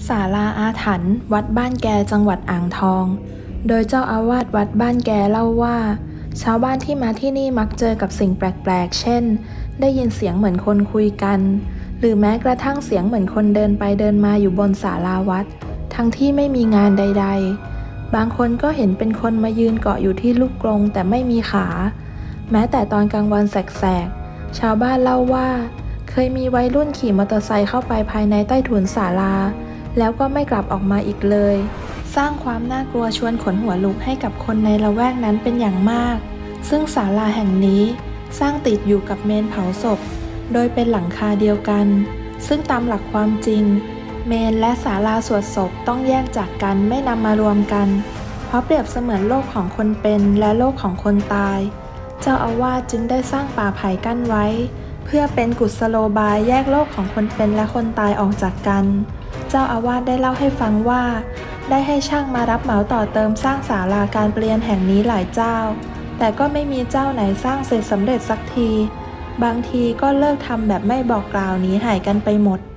ศาลาอาถรรพ์วัดบ้านแกจังหวัดอ่างทอง โดยเจ้าอาวาสวัดบ้านแกเล่าว่าชาวบ้านที่มาที่นี่มักเจอกับสิ่งแปลกๆเช่นได้ยินเสียงเหมือนคนคุยกันหรือแม้กระทั่งเสียงเหมือนคนเดินไปเดินมาอยู่บนศาลาวัดทั้งที่ไม่มีงานใดๆบางคนก็เห็นเป็นคนมายืนเกาะอยู่ที่ลูกกรงแต่ไม่มีขาแม้แต่ตอนกลางวันแสกๆชาวบ้านเล่าว่าเคยมีวัยรุ่นขี่มอเตอร์ไซค์เข้าไปภายในใต้ถุนศาลาแล้วก็ไม่กลับออกมาอีกเลยสร้างความน่ากลัวชวนขนหัวลุกให้กับคนในละแวกนั้นเป็นอย่างมากซึ่งศาลาแห่งนี้สร้างติดอยู่กับเมนเผาศพโดยเป็นหลังคาเดียวกันซึ่งตามหลักความจริงเมนและศาลาสวดศพต้องแยกจากกันไม่นำมารวมกันเพราะเปรียบเสมือนโลกของคนเป็นและโลกของคนตายเจ้าอาวาสจึงได้สร้างป่าไผ่กั้นไว้เพื่อเป็นกุศโลบายแยกโลกของคนเป็นและคนตายออกจากกันเจ้าอาวาสได้เล่าให้ฟังว่าได้ให้ช่างมารับเหมาต่อเติมสร้างศาลาการเปลี่ยนแห่งนี้หลายเจ้าแต่ก็ไม่มีเจ้าไหนสร้างเสร็จสำเร็จสักทีบางทีก็เลิกทำแบบไม่บอกกล่าวหนีหายกันไปหมด